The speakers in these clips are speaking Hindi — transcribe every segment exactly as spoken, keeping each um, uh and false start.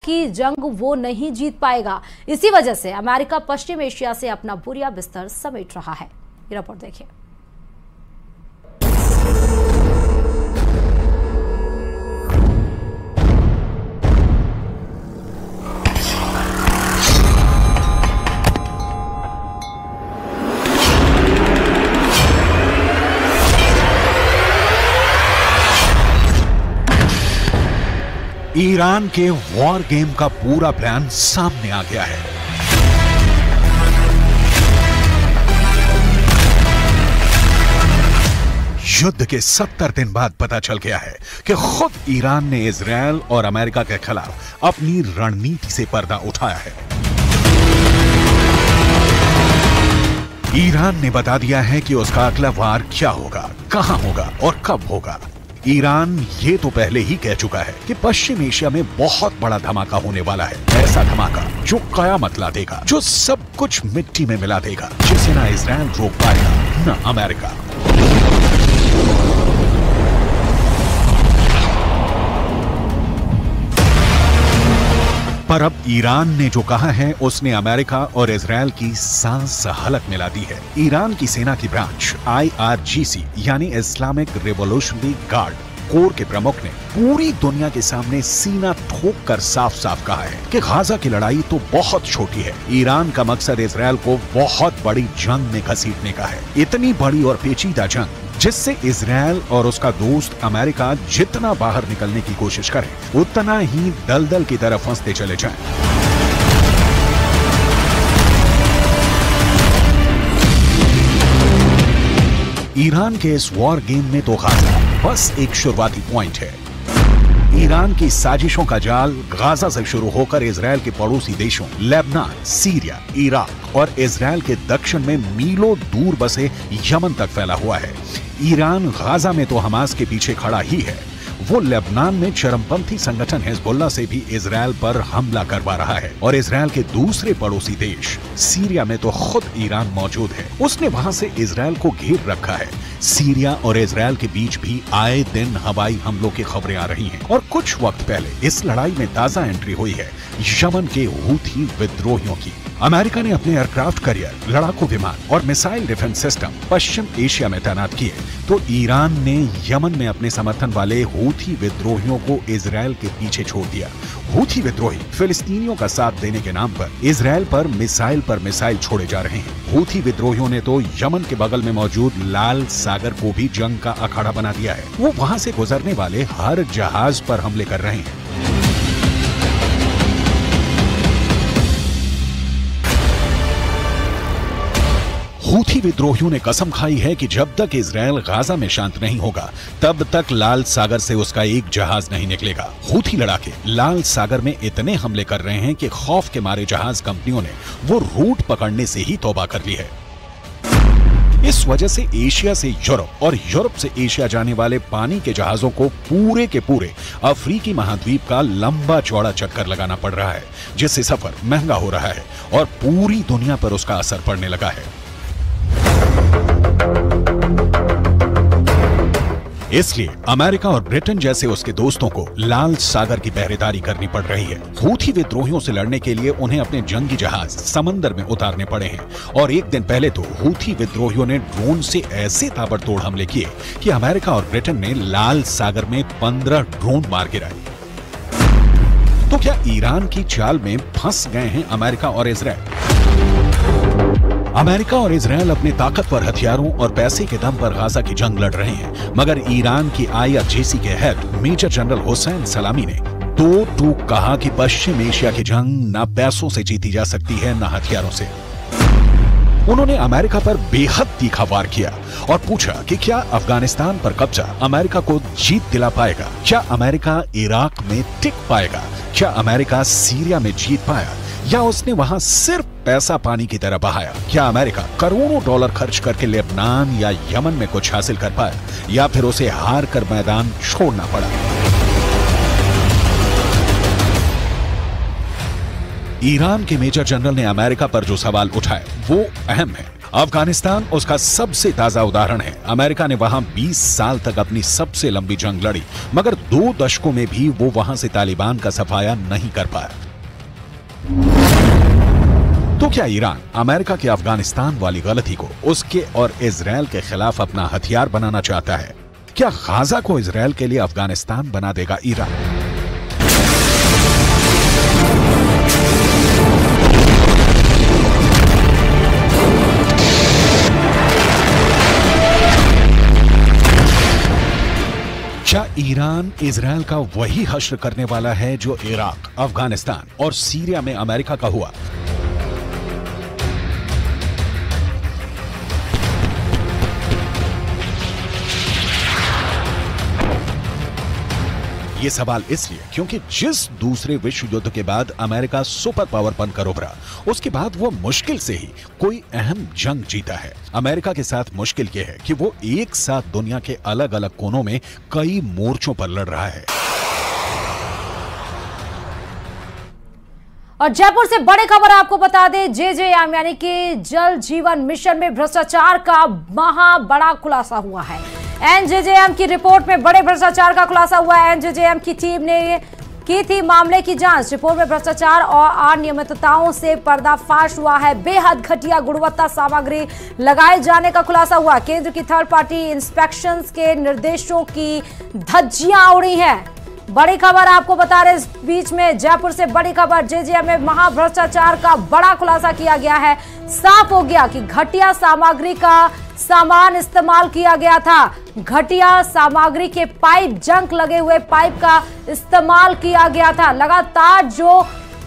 की जंग वो नहीं जीत पाएगा। इसी वजह से अमेरिका पश्चिम एशिया से अपना बोरिया बिस्तर समेट रहा है। ये रिपोर्ट देखिए। ईरान के वॉर गेम का पूरा प्लान सामने आ गया है। युद्ध के सत्तर दिन बाद पता चल गया है कि खुद ईरान ने इजरायल और अमेरिका के खिलाफ अपनी रणनीति से पर्दा उठाया है। ईरान ने बता दिया है कि उसका अगला वार क्या होगा, कहां होगा और कब होगा। ईरान ये तो पहले ही कह चुका है कि पश्चिम एशिया में बहुत बड़ा धमाका होने वाला है। ऐसा धमाका जो कयामत ला देगा, जो सब कुछ मिट्टी में मिला देगा, जिसे ना इजरायल रोक पाएगा ना अमेरिका। पर अब ईरान ने जो कहा है उसने अमेरिका और इजरायल की सांस हलक मिला दी है। ईरान की सेना की ब्रांच आई आर जी सी यानी इस्लामिक रिवॉल्यूशनरी गार्ड कोर के प्रमुख ने पूरी दुनिया के सामने सीना ठोक कर साफ साफ कहा है कि गाजा की लड़ाई तो बहुत छोटी है। ईरान का मकसद इजरायल को बहुत बड़ी जंग में घसीटने का है। इतनी बड़ी और पेचीदा जंग जिससे इजरायल और उसका दोस्त अमेरिका जितना बाहर निकलने की कोशिश करें उतना ही दलदल की तरफ फंसते चले जाएं। ईरान के इस वॉर गेम में तो गाजा बस एक शुरुआती पॉइंट है। ईरान की साजिशों का जाल गाजा से शुरू होकर इजरायल के पड़ोसी देशों लेबनान, सीरिया, इराक और इजरायल के दक्षिण में मीलों दूर बसे यमन तक फैला हुआ है। ईरान गाजा में तो हमास के पीछे खड़ा ही है। वो लेबनान में चरमपंथी संगठन हिजबुल्लाह से भी इजरायल पर हमला करवा रहा है और इजरायल के दूसरे पड़ोसी देश सीरिया में तो खुद ईरान मौजूद है। उसने वहां से इजरायल को घेर रखा है। सीरिया और इजरायल के बीच भी आए दिन हवाई हमलों की खबरें आ रही हैं और कुछ वक्त पहले इस लड़ाई में ताजा एंट्री हुई है यमन के हूथी विद्रोहियों की। अमेरिका ने अपने एयरक्राफ्ट कैरियर, लड़ाकू विमान और मिसाइल डिफेंस सिस्टम पश्चिम एशिया में तैनात किए तो ईरान ने यमन में अपने समर्थन वाले हूथी विद्रोहियों को इजरायल के पीछे छोड़ दिया। हूथी विद्रोही फिलिस्तीनियों का साथ देने के नाम पर इजरायल पर मिसाइल पर मिसाइल छोड़े जा रहे हैं। हूथी विद्रोहियों ने तो यमन के बगल में मौजूद लाल सागर को भी जंग का अखाड़ा बना दिया है। वो वहां से गुजरने वाले हर जहाज पर हमले कर रहे हैं। हूथी विद्रोहियों ने कसम खाई है कि जब तक इजरायल गाजा में शांत नहीं होगा तब तक लाल सागर से उसका एक जहाज नहीं निकलेगा। हूथी लड़ाके लाल सागर में इतने हमले कर रहे हैं कि खौफ के मारे जहाज कंपनियों ने वो रूट पकड़ने से ही तौबा कर ली है। इस वजह से एशिया से यूरोप और यूरोप से एशिया जाने वाले पानी के जहाजों को पूरे के पूरे अफ्रीकी महाद्वीप का लंबा चौड़ा चक्कर लगाना पड़ रहा है, जिससे सफर महंगा हो रहा है और पूरी दुनिया पर उसका असर पड़ने लगा है। इसलिए अमेरिका और ब्रिटेन जैसे उसके दोस्तों को लाल सागर की पहरेदारी करनी पड़ रही है। हूथी विद्रोहियों से लड़ने के लिए उन्हें अपने जंगी जहाज समंदर में उतारने पड़े हैं और एक दिन पहले तो हूथी विद्रोहियों ने ड्रोन से ऐसे ताबड़तोड़ हमले किए कि अमेरिका और ब्रिटेन ने लाल सागर में पंद्रह ड्रोन मार गिराए। तो क्या ईरान की चाल में फंस गए हैं अमेरिका और इजरायल? अमेरिका और इजरायल अपने ताकतवर हथियारों और पैसे के दम पर गाजा की जंग लड़ रहे हैं, मगर ईरान की आई आर जी सी के हेड मेजर जनरल हुसैन सलामी ने दो टूक कहा कि पश्चिम एशिया की जंग न पैसों से जीती जा सकती है न हथियारों से। उन्होंने अमेरिका पर बेहद तीखा वार किया और पूछा कि क्या अफगानिस्तान पर कब्जा अमेरिका को जीत दिला पाएगा? क्या अमेरिका इराक में टिक पाएगा? क्या अमेरिका सीरिया में जीत पाया या उसने वहां सिर्फ पैसा पानी की तरह बहाया? क्या अमेरिका करोड़ों डॉलर खर्च करके लेबनान या यमन में कुछ हासिल कर पाया या फिर उसे हार कर मैदान छोड़ना पड़ा? ईरान के मेजर जनरल ने अमेरिका पर जो सवाल उठाए वो अहम है। अफगानिस्तान उसका सबसे ताजा उदाहरण है। अमेरिका ने वहां बीस साल तक अपनी सबसे लंबी जंग लड़ी, मगर दो दशकों में भी वो वहां से तालिबान का सफाया नहीं कर पाया। तो क्या ईरान अमेरिका के अफगानिस्तान वाली गलती को उसके और इजरायल के खिलाफ अपना हथियार बनाना चाहता है? क्या गाजा को इजरायल के लिए अफगानिस्तान बना देगा ईरान? क्या ईरान इजरायल का वही हश्र करने वाला है जो इराक, अफगानिस्तान और सीरिया में अमेरिका का हुआ? ये सवाल इसलिए क्योंकि जिस दूसरे विश्व युद्ध के बाद अमेरिका सुपर पावर बनकर उभरा, उसके बाद वो मुश्किल से ही कोई अहम जंग जीता है। अमेरिका के साथ मुश्किल ये है कि वो एक साथ दुनिया के अलग अलग कोनों में कई मोर्चों पर लड़ रहा है। और जयपुर से बड़ी खबर आपको बता दें, जेजेएम यानी कि जल जीवन मिशन में भ्रष्टाचार का महा बड़ा खुलासा हुआ है। एनजेजेएम की रिपोर्ट में बड़े भ्रष्टाचार का खुलासा हुआ है। एनजेजेएम की टीम ने की थी मामले की जांच। रिपोर्ट में भ्रष्टाचार और अनियमितताओं से पर्दाफाश हुआ है। बेहद घटिया गुणवत्ता सामग्री लगाए जाने का खुलासा हुआ। केंद्र की थर्ड पार्टी इंस्पेक्शन के निर्देशों की धज्जियां उड़ी हैं। बड़ी खबर आपको बता रहे, इस बीच में जयपुर से बड़ी खबर, जेजेएम में महाभ्रष्टाचार का बड़ा खुलासा किया गया है। साफ हो गया कि घटिया सामग्री का सामान इस्तेमाल किया गया था। घटिया सामग्री के पाइप, जंक लगे हुए पाइप का इस्तेमाल किया गया था। लगातार जो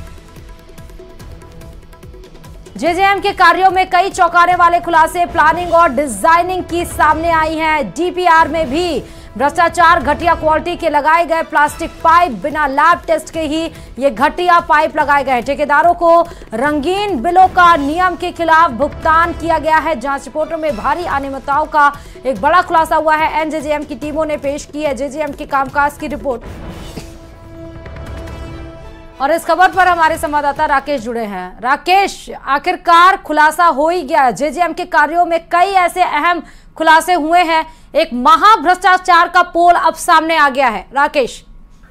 जेजेएम के कार्यों में कई चौंकाने वाले खुलासे प्लानिंग और डिजाइनिंग की सामने आई हैं। डीपीआर में भी भ्रष्टाचार, घटिया क्वालिटी के लगाए गए प्लास्टिक पाइप, बिना लैब टेस्ट के ही ये घटिया पाइप लगाए गए। ठेकेदारों को रंगीन बिलों का नियम के खिलाफ भुगतान किया गया है। जांच रिपोर्टों में भारी अनियमितताओं का एक बड़ा खुलासा हुआ है। एनजेजेएम की टीमों ने पेश की है जेजेएम के कामकाज की रिपोर्ट। और इस खबर पर हमारे संवाददाता राकेश जुड़े हैं। राकेश, आखिरकार खुलासा हो ही गया। जेजेएम के कार्यों में कई ऐसे अहम खुलासे हुए हैं। एक महाभ्रष्टाचार का पोल अब सामने आ गया है। राकेश,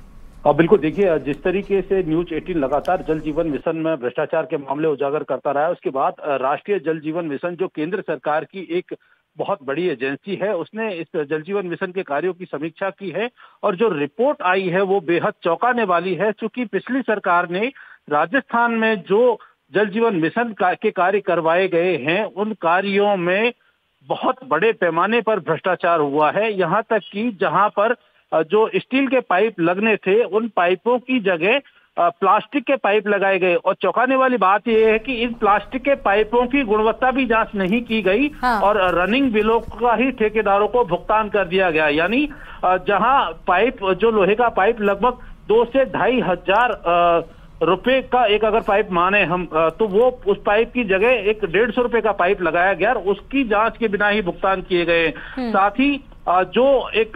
अब बिल्कुल देखिए, जिस तरीके से न्यूज अठारह लगातार जल जीवन मिशन में भ्रष्टाचार के मामले उजागर करता रहा है, उसके बाद राष्ट्रीय जल जीवन मिशन जो केंद्र सरकार की एक बहुत बड़ी एजेंसी है, उसने इस जल जीवन मिशन के कार्यों की समीक्षा की है और जो रिपोर्ट आई है वो बेहद चौंकाने वाली है। चूंकि पिछली सरकार ने राजस्थान में जो जल जीवन मिशन के कार्य करवाए गए हैं, उन कार्यों में बहुत बड़े पैमाने पर भ्रष्टाचार हुआ है। यहाँ तक कि जहां पर जो स्टील के पाइप लगने थे, उन पाइपों की जगह प्लास्टिक के पाइप लगाए गए। और चौंकाने वाली बात यह है कि इन प्लास्टिक के पाइपों की गुणवत्ता भी जांच नहीं की गई। हाँ। और रनिंग बिलों का ही ठेकेदारों को भुगतान कर दिया गया। यानी जहां पाइप, जो लोहे का पाइप लगभग दो से ढाई हजार रुपए का एक अगर पाइप माने हम, तो वो उस पाइप की जगह एक डेढ़ सौ रुपए का पाइप लगाया गया और उसकी जांच के बिना ही भुगतान किए गए। साथ ही जो एक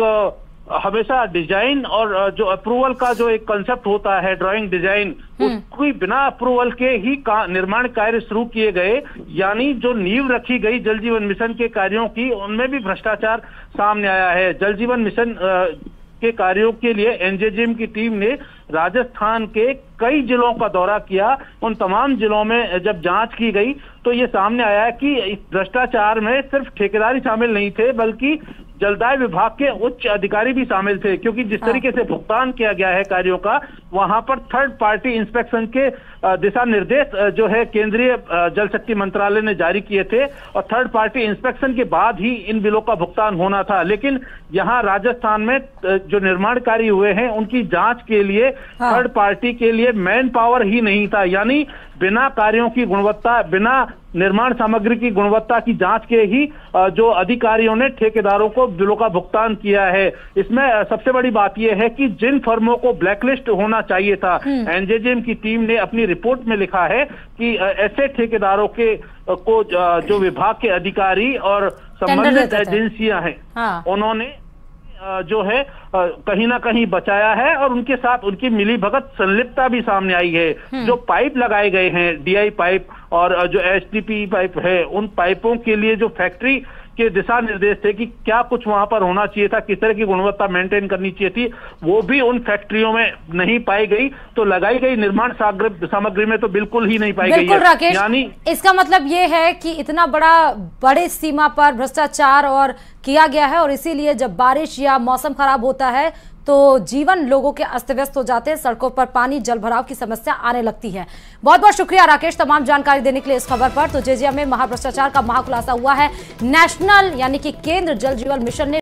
हमेशा डिजाइन और जो अप्रूवल का जो एक कंसेप्ट होता है, ड्राइंग डिजाइन, उसकी बिना अप्रूवल के ही का, निर्माण कार्य शुरू किए गए। यानी जो नींव रखी गई जल जीवन मिशन के कार्यों की, उनमें भी भ्रष्टाचार सामने आया है। जल जीवन मिशन के कार्यों के लिए एनजेजेएम की टीम ने राजस्थान के कई जिलों का दौरा किया। उन तमाम जिलों में जब जांच की गई तो ये सामने आया कि इस भ्रष्टाचार में सिर्फ ठेकेदारी शामिल नहीं थे, बल्कि जलदाय विभाग के उच्च अधिकारी भी शामिल थे। क्योंकि जिस तरीके से भुगतान किया गया है कार्यों का, वहां पर थर्ड पार्टी इंस्पेक्शन के दिशा निर्देश जो है केंद्रीय जल शक्ति मंत्रालय ने जारी किए थे और थर्ड पार्टी इंस्पेक्शन के बाद ही इन बिलों का भुगतान होना था। लेकिन यहाँ राजस्थान में जो निर्माण कार्य हुए हैं, उनकी जांच के लिए हाँ। थर्ड पार्टी के लिए मैन पावर ही नहीं था। यानी बिना कार्यों की गुणवत्ता, बिना निर्माण सामग्री की गुणवत्ता की जांच के ही जो अधिकारियों ने ठेकेदारों को बिलों का भुगतान किया है। इसमें सबसे बड़ी बात यह है कि जिन फर्मों को ब्लैकलिस्ट होना चाहिए था, एनजेजेएम की टीम ने अपनी रिपोर्ट में लिखा है कि ऐसे ठेकेदारों के को जो विभाग के अधिकारी और संबंधित एजेंसियां हैं, हाँ। उन्होंने जो है कहीं ना कहीं बचाया है और उनके साथ उनकी मिलीभगत संलिप्तता भी सामने आई है। जो पाइप लगाए गए हैं, डीआई पाइप और जो एचडीपी पाइप है, उन पाइपों के लिए जो फैक्ट्री के दिशा निर्देश थे कि क्या कुछ वहां पर होना चाहिए था, किस तरह की गुणवत्ता मेंटेन करनी चाहिए थी, वो भी उन फैक्ट्रियों में नहीं पाई गई। तो लगाई गई निर्माण सामग्री में तो बिल्कुल ही नहीं पाई गई है। राकेश, यानी इसका मतलब ये है कि इतना बड़ा बड़े सीमा पर भ्रष्टाचार और किया गया है और इसीलिए जब बारिश या मौसम खराब होता है तो जीवन लोगों के अस्त व्यस्त हो जाते हैं, सड़कों पर पानी जल भराव की समस्या आने लगती है। बहुत बहुत शुक्रिया राकेश तमाम जानकारी देने के लिए इस खबर पर। तो जेजेएम में महाभ्रष्टाचार का महाखुलासा हुआ है। नेशनल यानी कि केंद्र जल जीवन मिशन ने